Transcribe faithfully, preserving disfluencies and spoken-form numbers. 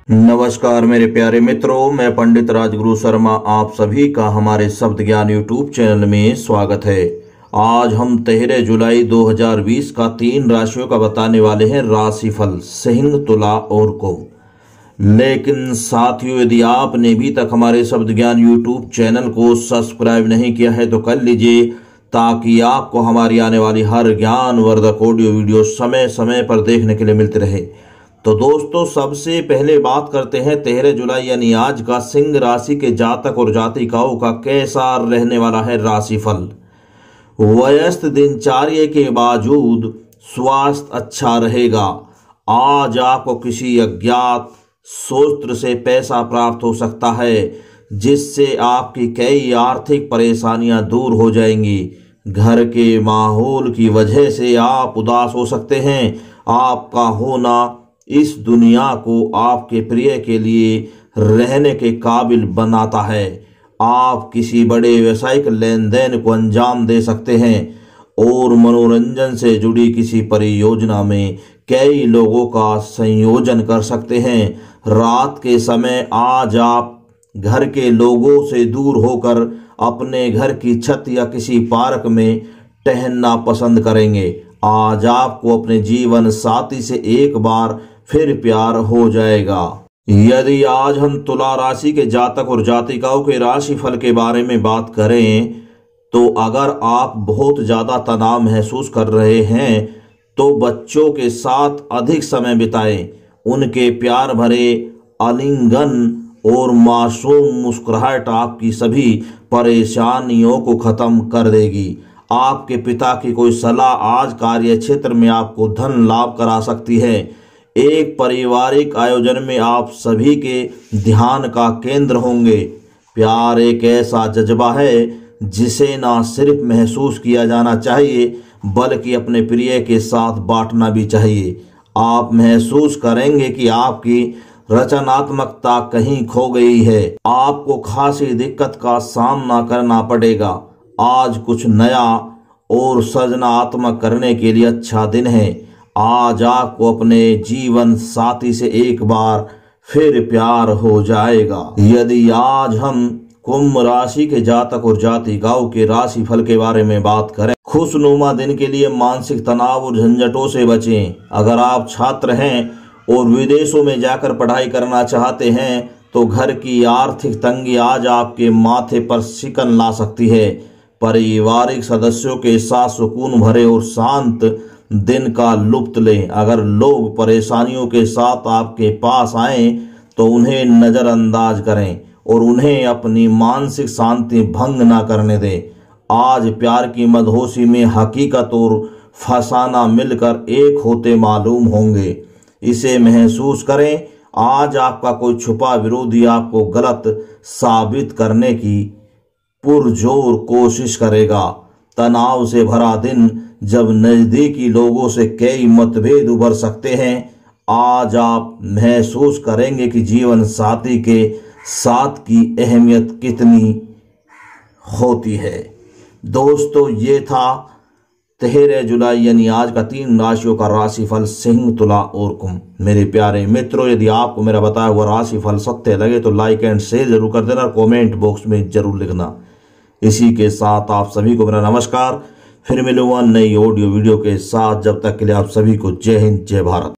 नमस्कार मेरे प्यारे मित्रों, मैं पंडित राजगुरु शर्मा आप सभी का हमारे शब्द ज्ञान यूट्यूब चैनल में स्वागत है। आज हम तेरह जुलाई दो हज़ार बीस का तीन राशियों का बताने वाले हैं राशिफल सिंह, तुला और कुंभ। लेकिन साथियों, यदि आपने अभी तक हमारे शब्द ज्ञान यूट्यूब चैनल को सब्सक्राइब नहीं किया है तो कर लीजिए, ताकि आपको हमारी आने वाली हर ज्ञान वर्धक ऑडियो वीडियो समय समय पर देखने के लिए मिलते रहे। तो दोस्तों, सबसे पहले बात करते हैं तेरह जुलाई यानी आज का सिंह राशि के जातक और जातिकाओं का कैसा रहने वाला है राशिफल। व्यस्त दिनचर्या के बावजूद स्वास्थ्य अच्छा रहेगा। आज आपको किसी अज्ञात स्रोत से पैसा प्राप्त हो सकता है, जिससे आपकी कई आर्थिक परेशानियां दूर हो जाएंगी। घर के माहौल की वजह से आप उदास हो सकते हैं। आपका होना इस दुनिया को आपके प्रिय के लिए रहने के काबिल बनाता है। आप किसी बड़े व्यावसायिक लेन देन को अंजाम दे सकते हैं और मनोरंजन से जुड़ी किसी परियोजना में कई लोगों का संयोजन कर सकते हैं। रात के समय आज आप घर के लोगों से दूर होकर अपने घर की छत या किसी पार्क में टहलना पसंद करेंगे। आज आपको अपने जीवन साथी से एक बार फिर प्यार हो जाएगा। यदि आज हम तुला राशि के जातक और जातिकाओं के राशिफल के बारे में बात करें, तो अगर आप बहुत ज़्यादा तनाव महसूस कर रहे हैं तो बच्चों के साथ अधिक समय बिताएं। उनके प्यार भरे आलिंगन और मासूम मुस्कुराहट आपकी सभी परेशानियों को खत्म कर देगी। आपके पिता की कोई सलाह आज कार्य क्षेत्र में आपको धन लाभ करा सकती है। एक पारिवारिक आयोजन में आप सभी के ध्यान का केंद्र होंगे। प्यार एक ऐसा जज्बा है जिसे ना सिर्फ महसूस किया जाना चाहिए, बल्कि अपने प्रिय के साथ बांटना भी चाहिए। आप महसूस करेंगे कि आपकी रचनात्मकता कहीं खो गई है। आपको खासी दिक्कत का सामना करना पड़ेगा। आज कुछ नया और सृजनात्मक करने के लिए अच्छा दिन है। आज आपको अपने जीवन साथी से एक बार फिर प्यार हो जाएगा। यदि आज हम कुंभ राशि के जातक और जातिकाओं के राशिफल के बारे में बात करें, खुशनुमा दिन के लिए मानसिक तनाव और झंझटों से बचें। अगर आप छात्र हैं और विदेशों में जाकर पढ़ाई करना चाहते हैं तो घर की आर्थिक तंगी आज आपके माथे पर शिकन ला सकती है। पारिवारिक सदस्यों के साथ सुकून भरे और शांत दिन का लुत्फ लें। अगर लोग परेशानियों के साथ आपके पास आएं तो उन्हें नज़रअंदाज करें और उन्हें अपनी मानसिक शांति भंग ना करने दें। आज प्यार की मदहोशी में हकीकत और फसाना मिलकर एक होते मालूम होंगे। इसे महसूस करें। आज आपका कोई छुपा विरोधी आपको गलत साबित करने की पुरजोर कोशिश करेगा। तनाव से भरा दिन जब नजदीकी लोगों से कई मतभेद उभर सकते हैं। आज आप महसूस करेंगे कि जीवन साथी के साथ की अहमियत कितनी होती है। दोस्तों, ये था तेरह जुलाई यानी आज का तीन राशियों का राशिफल सिंह, तुला और कुंभ। मेरे प्यारे मित्रों, यदि आपको मेरा बताया हुआ राशिफल सत्य लगे तो लाइक एंड शेयर जरूर कर देना, कमेंट बॉक्स में जरूर लिखना। इसी के साथ आप सभी को मेरा नमस्कार। फिर मिलूंगा नई ऑडियो वीडियो के साथ। जब तक के लिए आप सभी को जय हिंद, जय भारत।